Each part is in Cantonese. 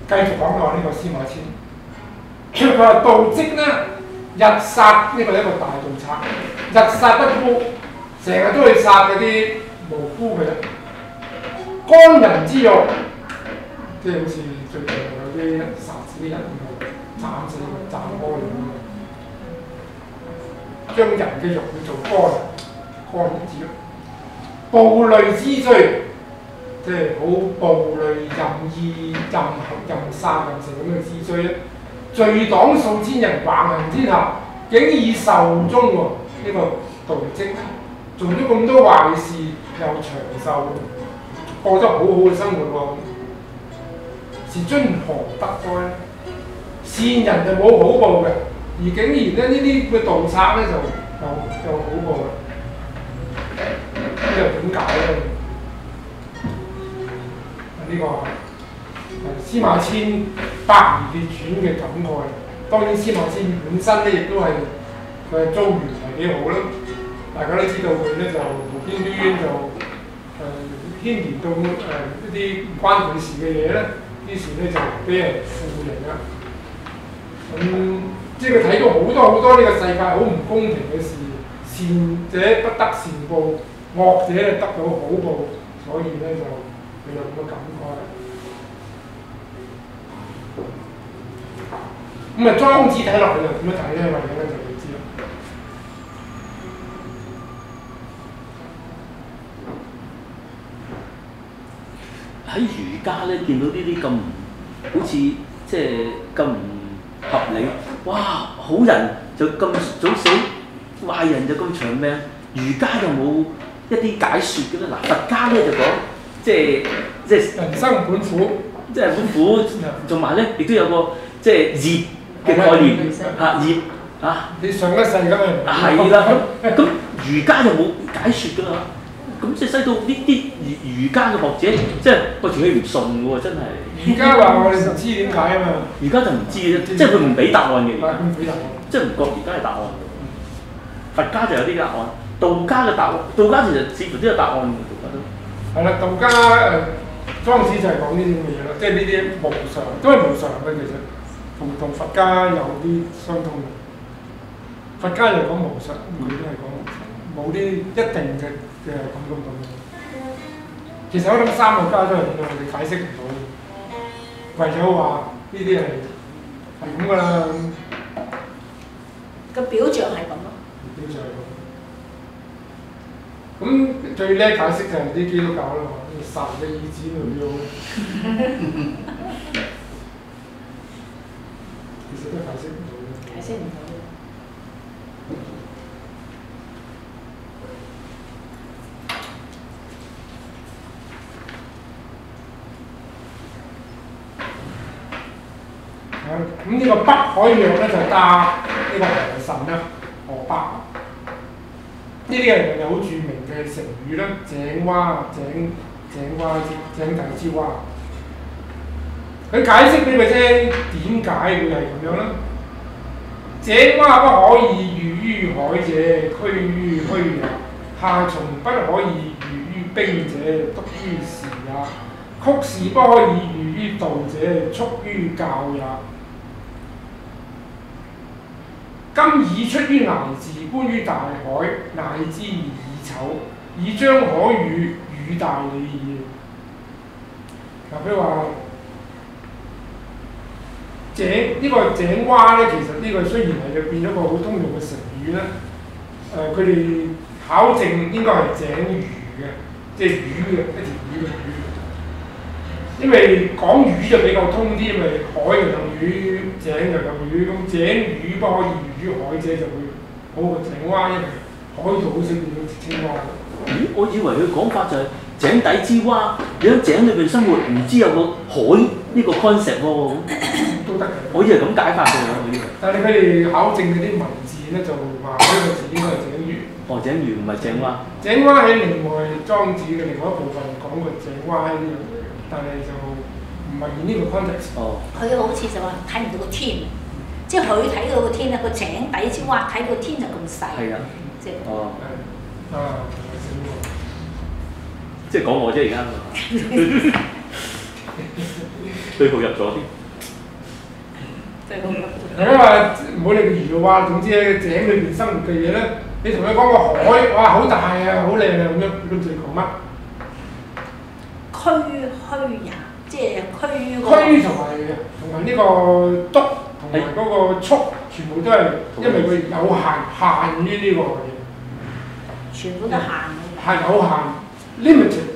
繼續講到呢個司馬遷，佢話盜跡咧日殺呢個一個大盜賊，日殺不辜，成日都去殺嗰啲無辜嘅人，乾人之肉，即係好似最近有啲殺死啲人咁，斬死佢，斬開咁樣，將人嘅肉去做乾人之肉，暴戾之罪。即係好暴戾、任意、任殺任食咁嘅之罪咧，罪黨數千人，橫行天下，竟以壽終喎！呢個盜跡做咗咁多壞事，又長壽，過得好好嘅生活喎，是遵何得哉咧？善人就冇好報嘅，而竟然咧呢啲嘅盜賊咧就好報啦，呢又點解咧？呢個係司馬遷《百兒列傳》嘅感慨。當然，司馬遷本身咧亦都係佢嘅遭遇係幾好啦。大家都知道佢咧就無端端就牽連到一啲唔關佢事嘅嘢咧，於是咧就俾人負刑啦。即係佢睇到好多呢個世界好唔公平嘅事，善者不得善報，惡者就得到好報，所以咧就。佢有咁嘅感慨。咁啊，莊子睇落去就點樣睇咧？或者咧就會知啦。 喺儒家咧，見到呢啲咁好似即係咁唔合理，哇！好人就咁早死，壞人就咁長命。儒家就冇一啲解説嘅啦。嗱，佛家咧就講。即係人生本苦， 即係本苦，同埋咧亦都有個即係業嘅概念嚇業嚇。 你上一世咁樣係啦，咁儒家就冇解説㗎啦。咁即係使到呢啲儒家嘅學者，即係我條氣唔順嘅喎，真係。 儒家話我哋唔知點解啊嘛。 儒家就唔知嘅，即係佢唔俾答案嘅。即係唔覺而家係答案。佛家就有啲答案，道家嘅答案，道家其實似乎都有答案嘅，道家都。 係啦，道家莊子就係講呢啲咁嘅嘢啦，即係呢啲無常都係無常嘅，其實同佛家有啲相通嘅。佛家又講無常，佢都係講無常，冇啲一定嘅咁。其實我諗三個家都係咁樣，我哋解釋唔到，為咗話呢啲係咁㗎啦。 個表象係咁咯。 表象係咁。咁最叻解釋就係啲基督教啦，神嘅意志嚟用，其實都解釋唔到嘅。 解釋唔到。 咁呢個北海藥咧就加呢個河神啦，河北。呢啲係有好著名嘅成語啦，井蛙、井底之蛙。佢解釋俾佢聽點解會係咁樣啦。井蛙不可以喻於海者，趨於虛也；夏蟲不可以喻於冰者，篤於時也；曲士不可以喻於道者，速於教也。今已出於崖字，觀於大海，乃之以醜，以將可與語大理矣。嗱，譬如話呢個井蛙咧，其實呢個雖然係變咗個好通用嘅成語咧，佢哋考證應該係井魚嘅，即係魚嘅一條魚嘅魚。因為講魚就比較通啲，因為海又有魚，井又有魚，咁井魚不可以喻於海者就會好過井蛙，因為海度好少見到青蛙。 咦？我以為佢講法就係井底之蛙，你喺井裏邊生活，唔知有個海呢個 concept 喎。 都得嘅。 我以為咁解法嘅喎，我以為。 但係佢哋考證嗰啲文字咧，就話呢個字應該係井魚。 哦，井魚唔係井蛙。 井蛙喺另外莊子嘅另外一部分講過井蛙呢樣嘢。但係就唔係以呢個 context。 哦。佢好似就話睇唔到個天，即係佢睇到個天啊，個井底之蛙睇個天就咁細。 係啊。 即係。 哦。 啊， 即係講我啫，而家。 最後入咗添。 最好係因為唔好理佢魚啊，總之喺井裏邊生活嘅嘢咧，你同佢講個海，哇好大啊，好靚啊咁樣，佢都唔知你講乜。 虛也，即係虛區同埋呢個篤同埋嗰個速，全部都係因為佢有限於呢個嘢， 全部都限係有限 limited。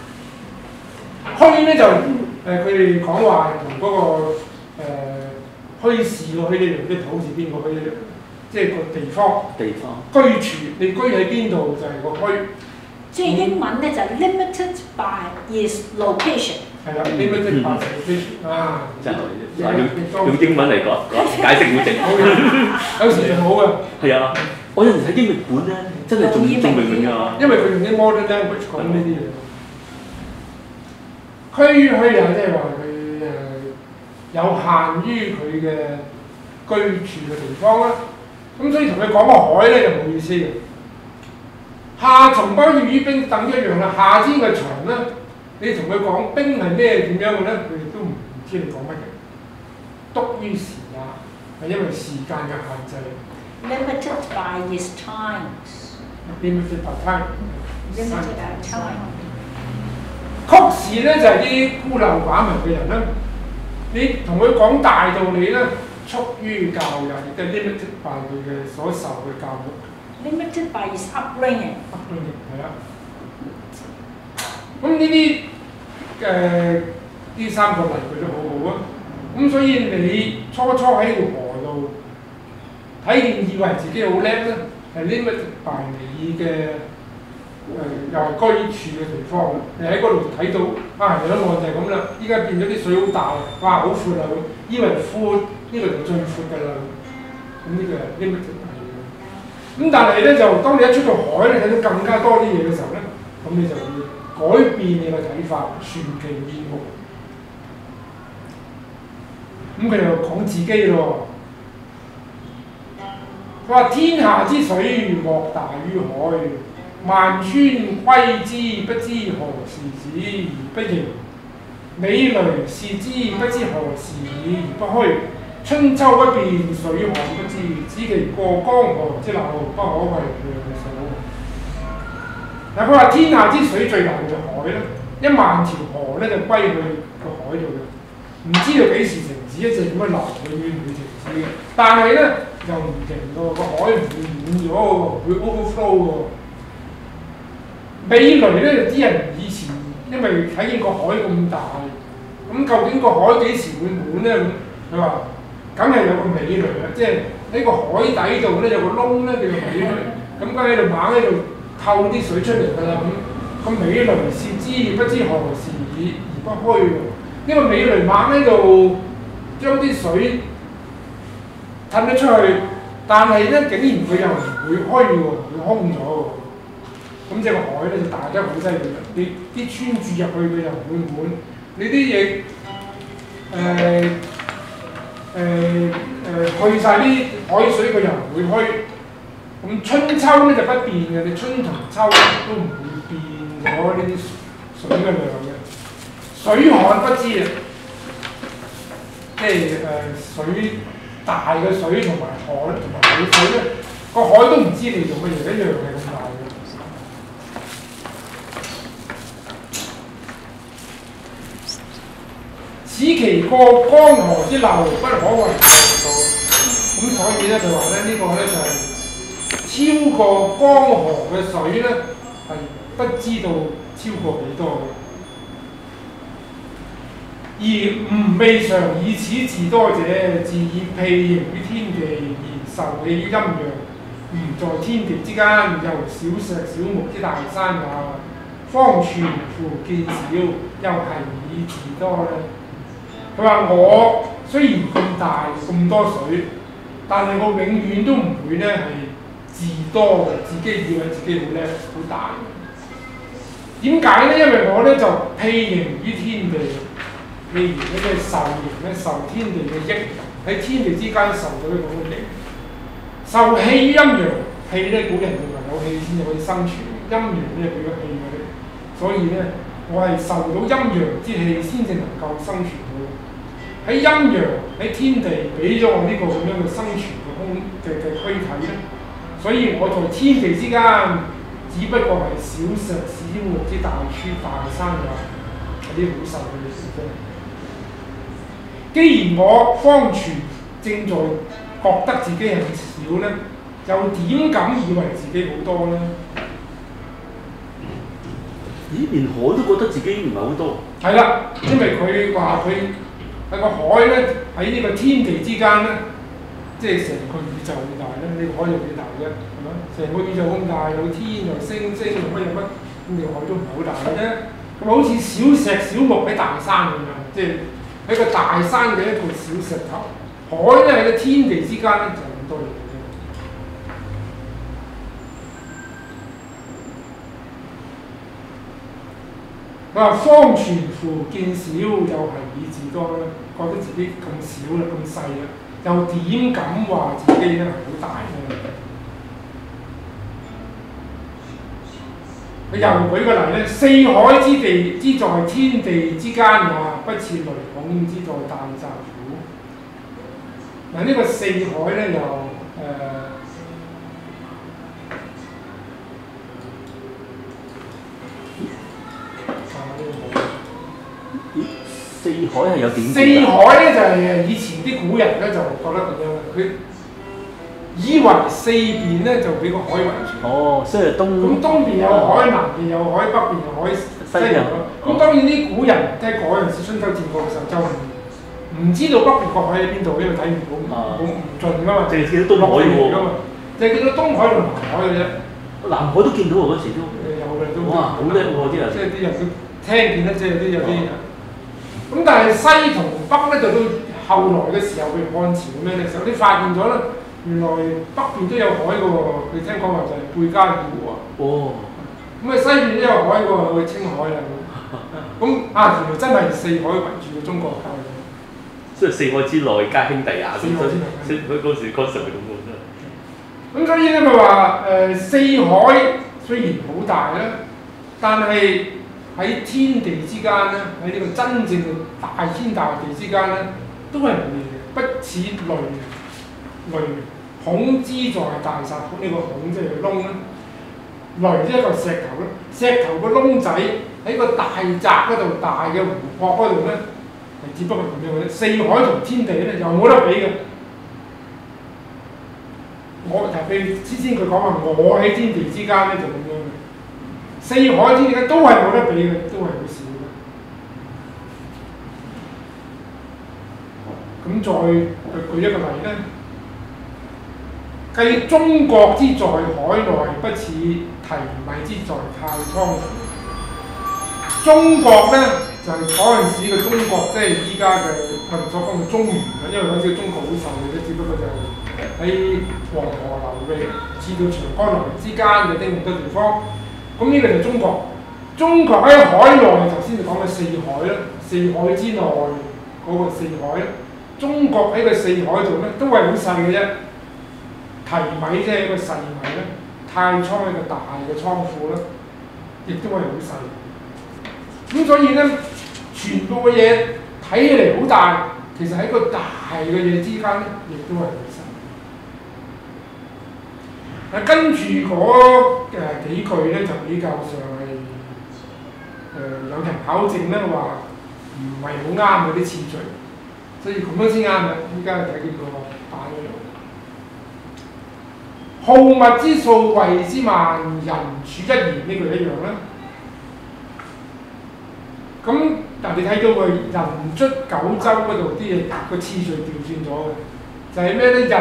區咧就佢哋講話同嗰個墟市個墟呢樣，即係土字邊個墟，即係個地方居住，你居喺邊度就係個區。 即係英文咧就 limited by its location。 係啦，limited by location 啊， 真係用英文嚟講解釋好正。 有時就好嘅。 係啊，我有時睇英譯本咧，真係仲明㗎。 因為佢用啲 modern language 講呢啲嘢。區啊，即係話佢有限於佢嘅居住嘅地方啦。咁所以同佢講個海咧就冇意思嘅。夏蟲包住於冰等一樣啦，夏天嘅長咧，你同佢講冰係咩點樣嘅咧，佢哋都唔知你講乜嘅。篤於時也，係因為時間嘅限制。 Limited by its times. Limited by time. Limited by time. 曲士咧就係啲孤陋寡聞嘅人啦，你同佢講大道理咧，速於教育，亦都係 limited by 佢嘅所受嘅教育。 Limited by its upbringing。 係啊。咁呢啲呢三個例句都好好啊。咁所以你初喺條河度睇見以為自己好叻咧，係 limited by 你嘅又係居住嘅地方。你喺嗰度睇到啊，有岸就係咁啦。依家變咗啲水好大，哇好闊啊！以為闊呢個就最闊㗎啦。咁呢個係 limited。咁但係咧就當你一出到海咧，睇到更加多啲嘢嘅時候咧，咁你就會改變你嘅睇法，傳奇面目。咁佢又講自己咯，佢話天下之水莫大於海，萬川歸之不知何時止而不盈，美雷視之不知何時已而不虛。春秋不變，水旱不至，只其過江河之流，不可為量數。嗱，佢話天下之水最大嘅海咧，1萬條河咧就歸去個海度嘅，唔知道幾時停止，一直咁樣流，永遠唔會停止嘅。但係咧又唔停喎，個海唔會滿咗喎，會 overflow 喎。美雷咧，啲人以前因為睇見個海咁大，咁究竟個海幾時會滿咧？咁佢話。梗係有個美雷啦，即係喺個海底度咧有個窿咧叫做美雷，咁梗喺度猛喺度透啲水出嚟㗎啦咁。咁美雷視之不知何時已而不虛喎，因為美雷猛喺度將啲水褪咗出去，但係咧竟然佢又唔會虛喎，會空咗喎。咁即係個海咧就大得好犀利啦，你啲穿住入去佢又唔會滿，你啲嘢去晒啲海水佢又唔會虛，咁春秋咧就不變嘅，你春同秋都唔會變咗呢啲水嘅量嘅。水旱不知啊，即係水大嘅水同埋海同埋冇水咧，個海都唔知你做乜嘢，一樣係咁大嘅。此其過江河之流，不可為量數。咁所以咧，佢話咧呢個咧就係超過江河嘅水咧，係不知道超過幾多嘅。而吾未嘗以此自多者，自以庇形於天地，而受氣於陰陽。吾在天地之間，由小石小木之大山也，方存乎見少，又係以自多咧。佢話我雖然咁大咁多水，但係我永遠都唔會咧係自多嘅，自己以為自己好叻好大。點解咧？因為我咧就庇形於天地，譬如咧即係受形咧，受天地嘅益，喺天地之間受到呢種嘅益。受氣於陰陽，氣咧古人認為有氣先至可以生存，陰陽咧俾個氣佢，所以咧我係受到陰陽之氣先至能夠生存到。 喺陰陽喺天地俾咗我呢個咁樣嘅生存嘅軀體咧，所以我在天地之間，只不過係小石小木之大樹大山嘅啲好細嘅事啫。既然我方全正在覺得自己係少咧，又點敢以為自己好多咧？ 咦，連海都覺得自己唔係好多。 係啦，因為佢話佢喺個海咧，喺呢個天地之間咧，即係成個宇宙咁大咧。呢個海有幾大啫？係咪？成個宇宙咁大，有天有星星，有乜有乜，咁你個海都唔係好大嘅啫。咁好似小石小木喺大山咁樣，即係喺個大山嘅一個小石頭。海咧喺個天地之間咧就咁多嘢嘅啫。佢話方全乎見少，又係以自多啦，覺得自己咁少啦，咁細啦，又點敢話自己咧係好大咧？佢又舉個例咧，四海之地之在天地之間啊，不似雷孔之在大澤府。嗱，呢個四海咧又四海係有點？ 四海咧就係以前啲古人咧就覺得咁樣嘅，佢以為四邊咧就俾個海圍住。 哦，所以咁東邊有海，南邊有海，北邊有海，西邊有海。咁當然啲古人即係嗰陣時春秋戰國嘅時候就唔知道北邊個海喺邊度，因為睇唔到，唔盡噶嘛。 淨係見到東海喎。 就係見到東海同南海嘅啫。 南海都見到喎，嗰時都。 有嘅都。 哇！好叻喎啲人。 即係啲人都聽見咧，即係有啲。咁但係西同北咧，就到後來嘅時候，佢漢朝咁樣嘅時候，你發現咗咧，原來北邊都有海嘅喎。佢聽講話就係貝加爾湖啊。哦。咁啊，西邊都有海嘅喎，去青海啦。咁原來真係四海圍住個中國㗎。 所以四海之內皆兄弟啊！四海之內。佢嗰時係咁講真係。 咁所以咧，佢話四海雖然好大啦，但係喺天地之間咧，喺呢個真正嘅大天大地之間咧，都係冇嘢嘅，不似雷孔之在大澤府。呢個孔即係窿啦，雷即係一個石頭啦，石頭個窿仔喺個大澤嗰度，大嘅湖泊嗰度咧，係只不過咁樣嘅啫。四海同天地咧又冇得比嘅。我就譬如先佢講話，我喺天地之間咧就咁樣嘅。四海天地間都係冇得比嘅，都係好少嘅。咁再舉一個例咧，計中國之在海內，不似砥米之在太倉府。中國咧就係嗰陣時嘅中國，即係依家嘅我哋所講嘅中原啦。因為嗰陣時中國好細嘅啫，只不過就係喺黃河流域至到長江流域之間嘅啲咁多地方。咁呢個就係中國。中國喺海內，頭先就講嘅四海啦，四海之內嗰個四海啦。中國喺個四海度咧，都係好細嘅啫。砥米即係一個細米咧，太倉係一個大嘅倉庫啦，亦都係好細。咁所以咧，全部嘅嘢睇起嚟好大，其實喺個大嘅嘢之間咧，亦都係好細。嗱，跟住嗰幾句咧，就比較上係有人考證咧話唔係好啱嗰啲次序，所以咁樣先啱嘅。依家睇見個版嗰度，好物之數謂之萬，人處一言呢句一樣啦。咁嗱，你睇到個人卒九州嗰度啲嘢個次序調轉咗嘅，就係咩咧？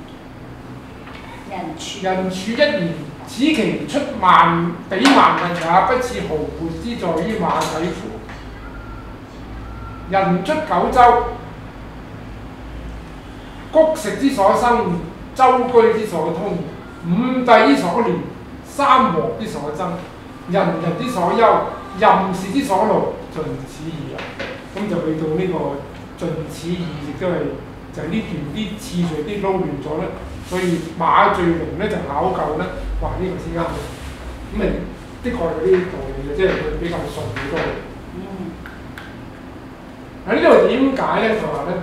人處一言，此其出萬比萬物也，不似毫末之在於馬體乎。人卒九州，穀食之所生，舟居之所通，五帝之所連，三王之所爭，人人之所憂，任事之所勞，盡此意也。咁就去到呢個盡此意，亦都係就係呢段啲次序啲撈亂咗咧。所以馬最龍咧就考究咧，話呢個先啱嘅。咁咪的確有啲道理嘅，即係佢比較順好多嘅。喺呢度點解咧？就話咧，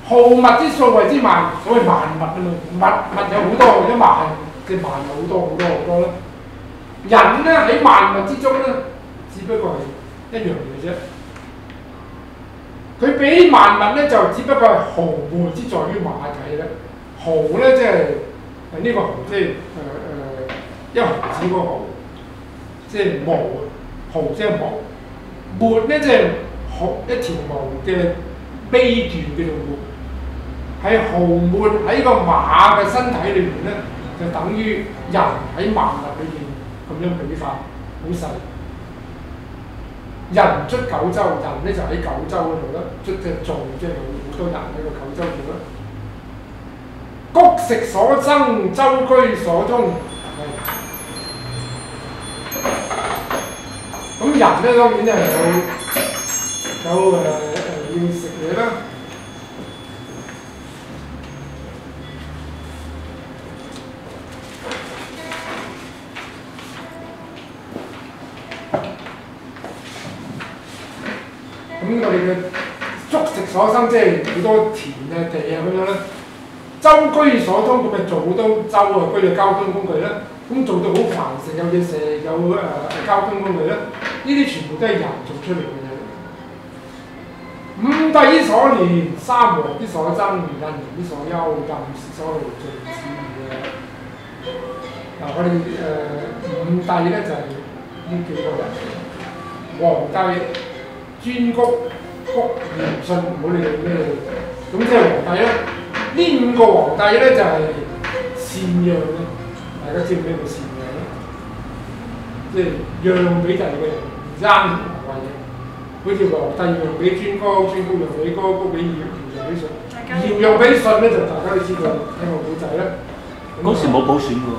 號物之數謂之萬，所謂萬物啊嘛，物有好多，或者萬嘅萬有好多好多好多啦。人咧喺萬物之中咧，只不過係一樣嘢啫。佢比萬物咧就只不過係毫無之在於馬體咧。毫咧即係呢個毫，即係一毫子嗰個毫，即係毛啊，毫即係毛。末咧即係一條毛嘅尾段叫做末，係毫末喺個馬嘅身體裏面咧，就等於人喺萬物裏面咁樣比法，好細。人出九州，人咧就喺九州嗰度啦，出即係做，即係好多人喺個九州做啦。谷食所生，舟居所終。咁人咧當然咧係有要食嘢啦。咁我哋嘅足食所生，即係好多田啊地啊咁樣啦。舟居所終，咁咪做好多舟啊，居嘅交通工具啦。咁做到好繁盛，有嘢食，有交通工具啦。呢啲全部都係人做出嚟嘅嘢。五帝之所練，三王之所爭，印人之所憂，任是所勞盡此矣。嗱，我哋五帝咧就係呢幾個人，皇帝、顓頊、卜、炎、舜，唔好理佢咩，咁即係皇帝啦。呢五個皇帝咧就係禪讓嘅，大家知唔知咩叫禪讓咧？即係讓俾第二個人，爭皇位嘅。好似皇帝讓俾顓頊，顓頊讓俾頊，頊俾堯，堯讓俾舜。堯讓俾舜咧就大家都知道，聽過古仔啦。 嗰時冇普選喎，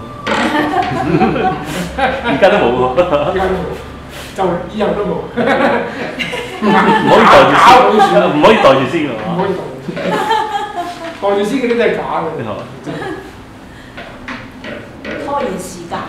而家都冇喎。 而家都冇，就以後都冇。 唔可以袋住先，唔可以袋住先㗎嘛。 唔可以袋住先。袋住先嗰啲都係假嘅。 拖延時間。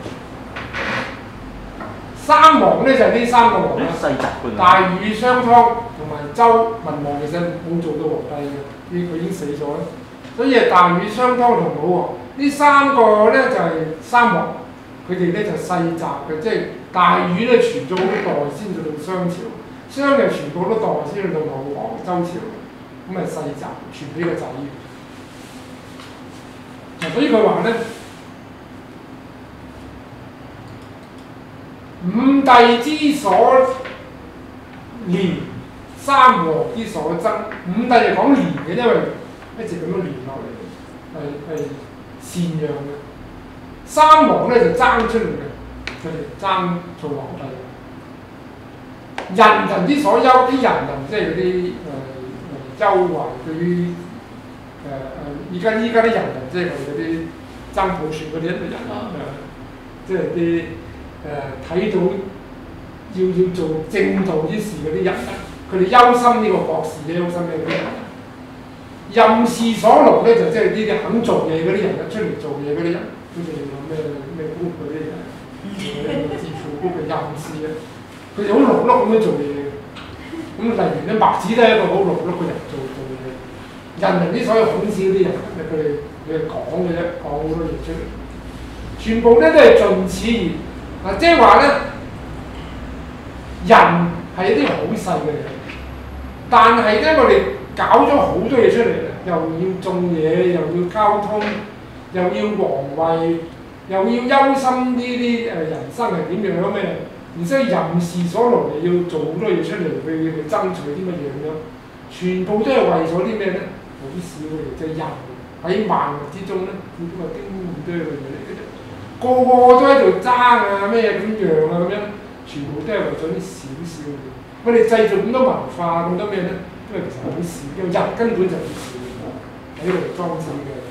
三王咧就係呢三個王啦， 西澤㗎。 大禹、商湯同埋周文王其實冇做到皇帝嘅，佢已經死咗啦。所以係大禹、商湯同武王呢三個咧就係三王，佢哋咧就世襲嘅，即係大禹咧傳咗好多代先至到商朝，商又傳過好多代先至到武王、周朝，咁係世襲傳俾個仔。嗱，所以佢話咧。五帝之所練，三王之所爭。五帝就講練嘅，因為一直咁樣練落嚟，係禪讓嘅。三王咧就爭出嚟嘅，佢哋爭做皇帝。人之所憂，啲人即係嗰啲憂懷對於依家啲人即係佢嗰啲爭普選嗰啲人即係啲。睇到要做正道之事嗰啲人，佢哋憂心呢個國事，憂心呢嗰啲人。任是所勞咧，就即係呢啲肯做嘢嗰啲人，出嚟做嘢嗰啲人，好似你話咩官嗰啲人，自負官嘅任是啊，佢哋好勞碌咁樣做嘢嘅。咁例如咧，墨子都係一個好勞碌嘅人做嘢。人之所以孔子嗰啲人，佢哋講嘅啫，講好多嘢出嚟，全部咧都係盡此義。嗱，即係話咧，人係一啲好細嘅嘢，但係咧，我哋搞咗好多嘢出嚟，又要種嘢，又要交通，又要皇位，又要憂心呢啲人生係點樣咩？然之後任是所勞，又要做好多嘢出嚟去爭取啲乜嘢咁樣，全部都係為咗啲咩咧？好少嘅嘢，就係人喺萬物之中咧，只不過丁咁多嘅嘢嚟嘅啫。個個都喺度爭啊咩咁樣啊咁樣，全部都係為咗啲少少嘅。我哋製造咁多文化咁多咩咧，都係其實好少，因為人根本就好少喺度裝死嘅。